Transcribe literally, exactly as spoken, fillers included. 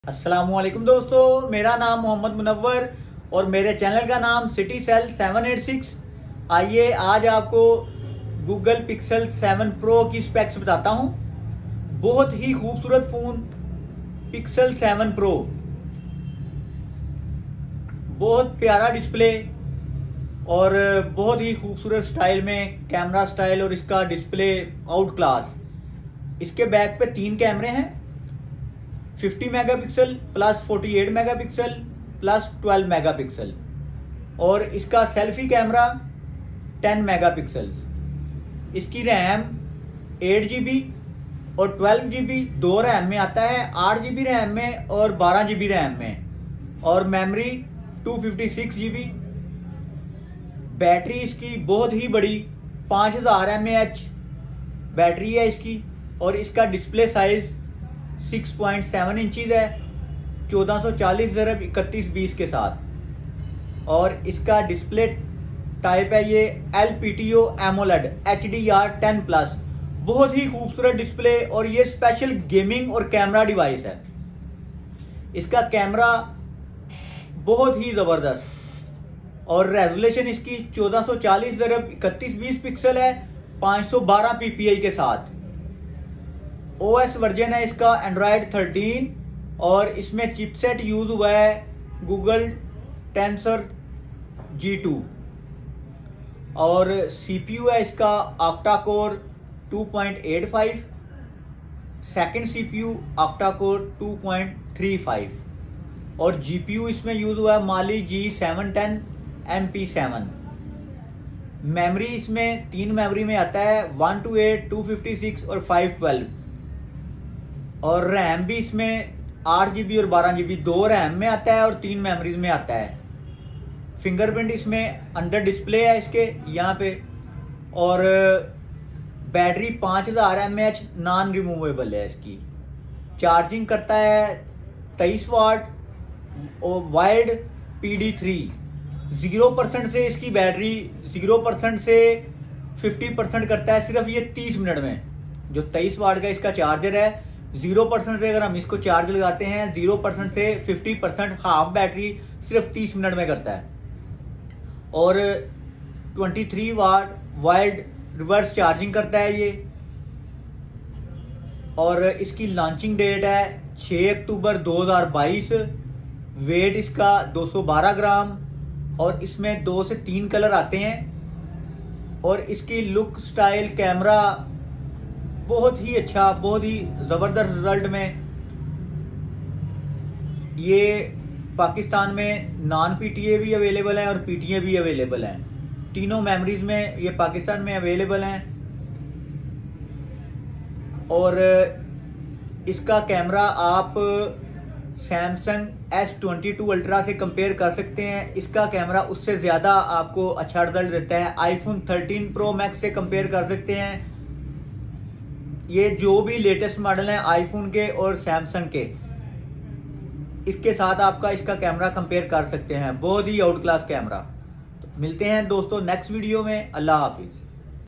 अस्सलामुअलैकुम दोस्तों, मेरा नाम मोहम्मद मुनव्वर और मेरे चैनल का नाम city cell seven eight six. आइए आज आपको गूगल पिक्सल सेवन प्रो की स्पेक्स बताता हूं। बहुत ही खूबसूरत फोन पिक्सल सेवन प्रो, बहुत प्यारा डिस्प्ले और बहुत ही खूबसूरत स्टाइल में कैमरा स्टाइल और इसका डिस्प्ले आउट क्लास। इसके बैक पे तीन कैमरे हैं, fifty megapixel plus forty eight megapixel plus twelve megapixel और इसका सेल्फी कैमरा टेन मेगापिक्सल। इसकी रैम एट जीबी और ट्वेल्व जीबी दो रैम में आता है, आठ जीबी रैम में और बारह जीबी रैम में, और memory two fifty six GB. Battery इसकी बहुत ही बड़ी पाँच हज़ार एम ए एच बैटरी है इसकी, और इसका display size six point seven inches है, चौदह सौ चालीस ज़रब इकतीस बीस के साथ। और इसका डिस्प्ले टाइप है ये L P T O AMOLED H D R ten plus. बहुत ही खूबसूरत डिस्प्ले और ये स्पेशल गेमिंग और कैमरा डिवाइस है। इसका कैमरा बहुत ही जबरदस्त और रेजोल्यूशन इसकी चौदह सौ चालीस ज़रब इकतीस बीस पिक्सल है, पाँच सौ बारह पी पी आई के साथ। ओएस वर्जन है इसका एंड्रॉयड थर्टीन और इसमें चिपसेट यूज हुआ है गूगल टेंसर जी टू, और सीपीयू है इसका octa core two point eight five, second CPU octa core two point three five, और जीपीयू इसमें यूज हुआ है Mali G seven ten M P seven. Memory इसमें तीन मेमोरी में आता है, one two eight, two fifty six और फाइव ट्वेल्व, और रैम भी इसमें आठ जीबी और बारह जीबी दो रैम में आता है और तीन मेमोरीज में आता है। फिंगरप्रिंट इसमें अंडर डिस्प्ले है इसके यहाँ पे, और बैटरी पाँच हज़ार M A H non removable है इसकी। चार्जिंग करता है तेईस वाट और wired P D three. Zero percent से इसकी बैटरी जीरो परसेंट से फिफ्टी परसेंट करता है सिर्फ ये तीस मिनट में। जो तेईस वाट का इसका चार्जर है, जीरो परसेंट से अगर हम इसको चार्ज लगाते हैं, जीरो परसेंट से फिफ्टी परसेंट हाफ बैटरी सिर्फ तीस मिनट में करता है। और तेईस वाट वाइड रिवर्स चार्जिंग करता है ये। और इसकी लॉन्चिंग डेट है छह अक्टूबर दो हज़ार बाईस। वेट इसका दो सौ बारह ग्राम और इसमें दो से तीन कलर आते हैं। और इसकी लुक स्टाइल कैमरा बहुत ही अच्छा, बहुत ही जबरदस्त रिजल्ट में। ये पाकिस्तान में नॉन पीटीए भी अवेलेबल है और पीटीए भी अवेलेबल है। तीनों मेमोरीज में ये पाकिस्तान में अवेलेबल हैं। और इसका कैमरा आप Samsung S twenty two ultra से कंपेयर कर सकते हैं। इसका कैमरा उससे ज्यादा आपको अच्छा रिजल्ट देता है। आईफोन थर्टीन प्रो मैक्स से कंपेयर कर सकते हैं। ये जो भी लेटेस्ट मॉडल हैं आईफोन के और सैमसंग के, इसके साथ आपका इसका कैमरा कंपेयर कर सकते हैं। बहुत ही आउट क्लास कैमरा। तो मिलते हैं दोस्तों नेक्स्ट वीडियो में। अल्लाह हाफिज।